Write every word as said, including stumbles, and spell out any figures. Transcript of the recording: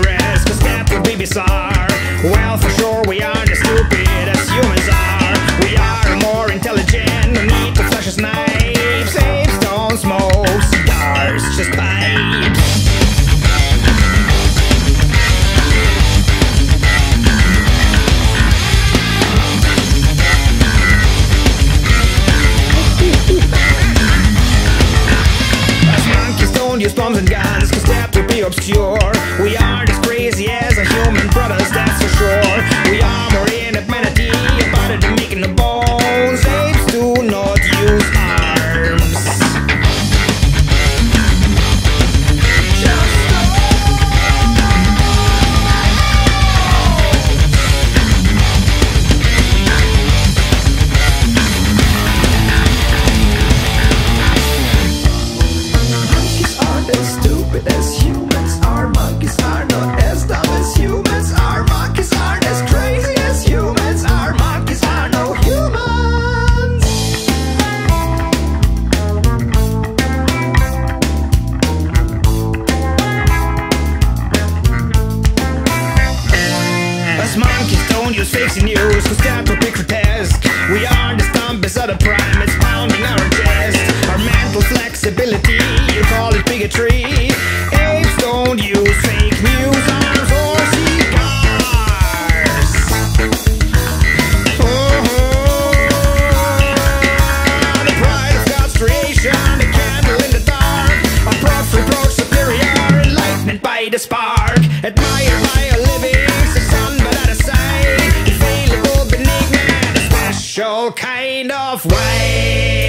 dangerous, cause that would be bizarre. Well, for sure we aren't as stupid as humans are. We are more intelligent, no need to flash as knives. Apes don't smoke cigars, just pipes. Use bombs and guns, cause that would be obscure. We aren't as crazy as our human brothers, that's for sure. We are more in humanity, about it than making the bones. Apes do not use arms. Just as stupid as humans are, monkeys are not as dumb as humans are, monkeys aren't as crazy as humans are, monkeys are no humans. Us monkeys don't use fakes in news, cause that would be grotesque. We aren't as dumb as other primates pounding our chest. Our mental flexibility, you call it bigotry. Apes don't use fake news, arms or cigars. Oh, the pride of God's creation, the candle in the dark. Our props reproach superior, enlightenment by the spark. Admired by our livings, the sun but out of sight. Available, benignant, a special kind of way.